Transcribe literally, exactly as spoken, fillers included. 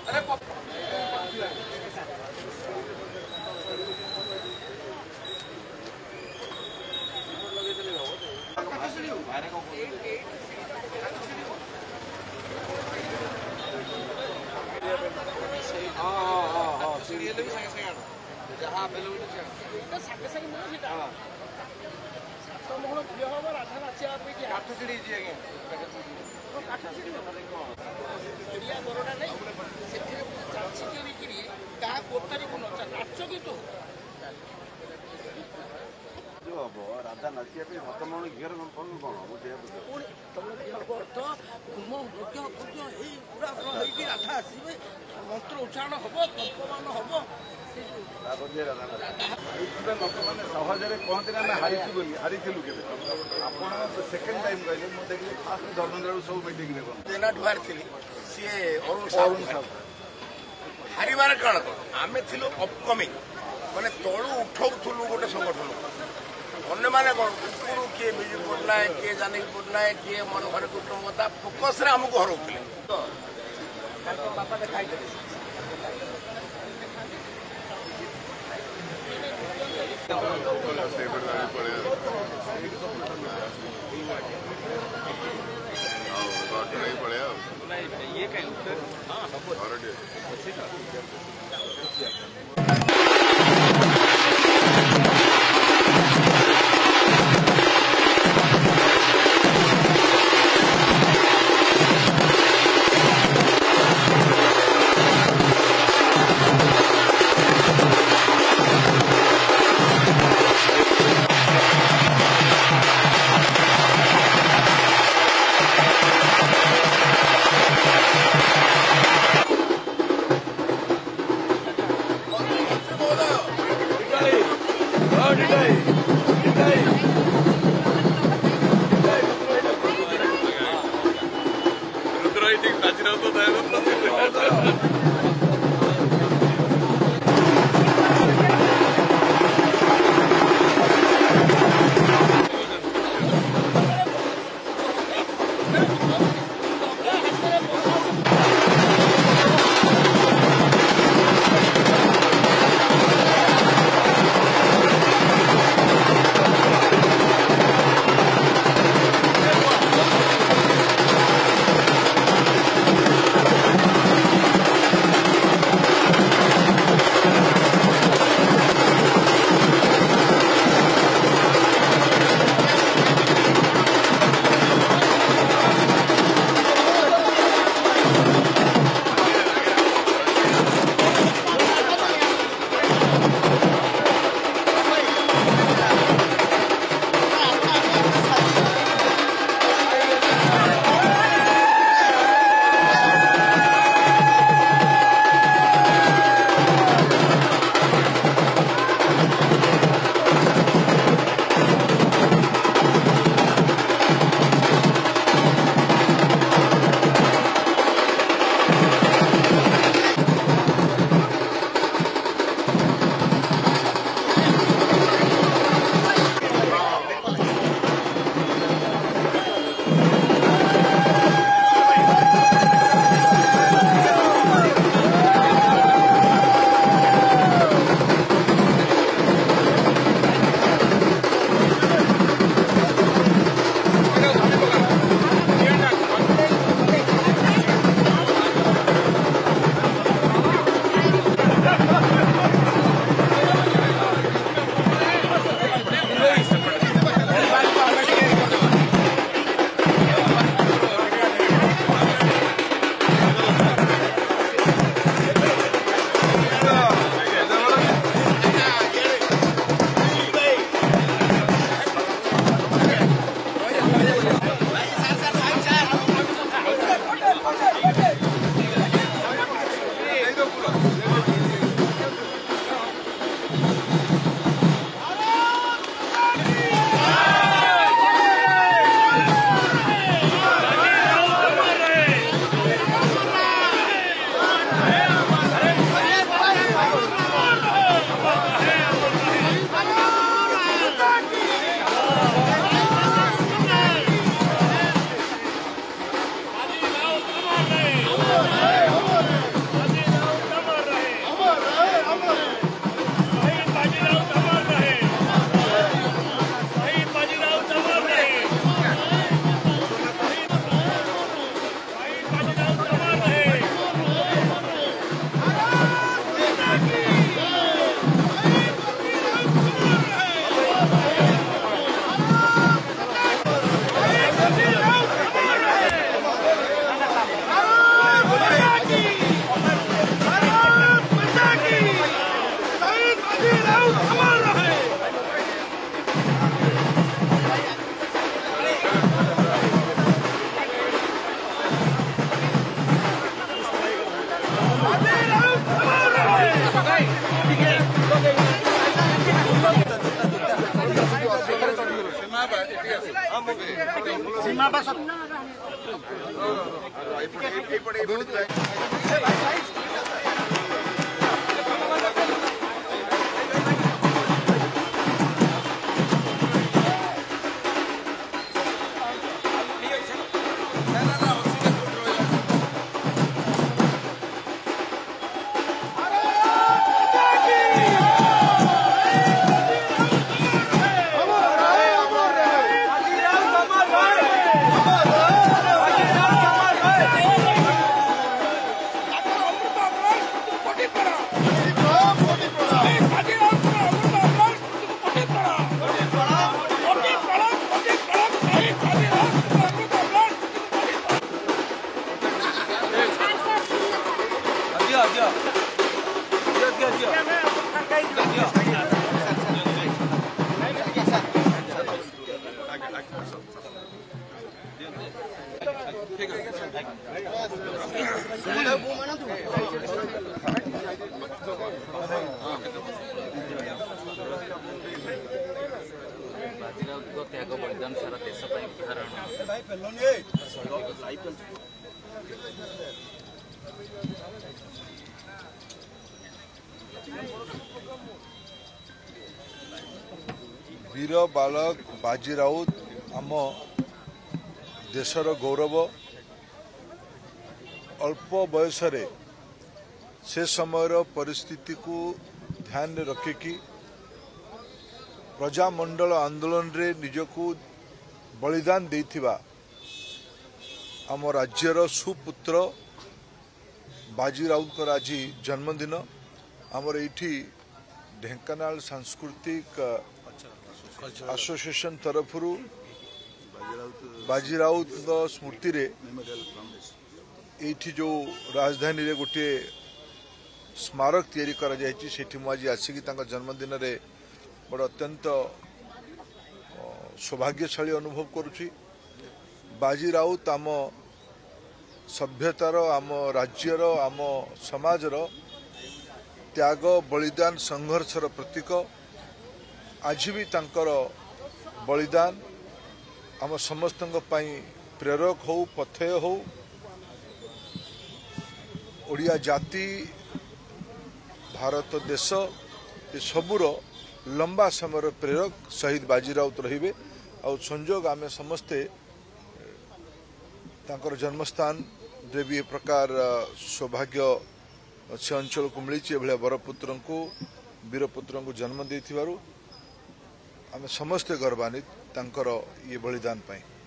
राधा नाचिया वर्तमान घीर कौन कौन राधा आसवे मंत्र उच्चारण हम कंपमान हम ଲୋକମାନେ ସହଜରେ କହନ୍ତି ନା ଆମେ ହାରିଛୁ ବୋଲି ହାରିଥିଲୁ କେବେ ଆପଣ ସେକେଣ୍ଡ ଟାଇମ୍ କହିଲେ ମୁଁ ଦେଖିଲି ଫାଷ୍ଟ ଧର୍ମେନ୍ଦ୍ର ସବୁ ମିଟିଂରେ କଣ ଜେନା ଢୁଆର ଥିଲି ସିଏ ଅରୁଣ ସାହୁ ହାରିବାର କାରଣ କଣ ଆମେ ଥିଲୁ ଅପକମିଂ ମାନେ ତଳୁ ଉଠଉଥିଲୁ ଗୋଟେ ସଂଗଠନ ଅନ୍ୟମାନେ କଣ ଉପରୁ କିଏ ବିଜୁ ପଟ୍ଟନାୟକ କିଏ ଜାନକୀ ପଟ୍ଟନାୟକ କିଏ ମନୋହର କୁଟୁମ୍ବତା ଫୋକସରେ ଆମକୁ ହରଉଥିଲେ ତାଙ୍କ ବାପା ଦେଖାଇଥିଲେ ये कहीं हाँ सीमा पर त्याग बलिदान सारा देश वीर बालक बाजी राउत आम देशर गौरव अल्प बयस से समय परिस्थिति को ध्यान में रखिकी प्रजामंडल आंदोलन रे निजको बलिदान देथिबा आम राज्यर सुपुत्र बाजी राउत आज जन्मदिन आमर एठी ढेंकानाल सांस्कृतिक एसोसिएशन तरफ बाजी राउत स्मृति रे एठी जो राजधानी रे गोटे स्मारक तैयारी करा जायछि सेठी मु आज आसिकी तांका जन्मदिन रे बड़ अत्यंत सौभाग्यशाली अनुभव करुछि। बाजी राउत आम सभ्यतार आम राज्यर आम समाजर त्याग बलिदान संघर्षर प्रतीक आज भी तांकर बलिदान आम समस्तंक पई प्रेरक हो पथेय हो ओडिया जाति भारत देश ये सबूर लंबा समय प्रेरक शहीद बाजी राउत रहिबे और संजोग आम समस्ते तांकर जन्मस्थान रे भी प्रकार सौभाग्य से अंचल को मिली एभलिया बरपुत्र को वीरपुत्र को जन्म देथिबारु आम समस्ते गर्वान्वित तांकर ये बलिदान पाई।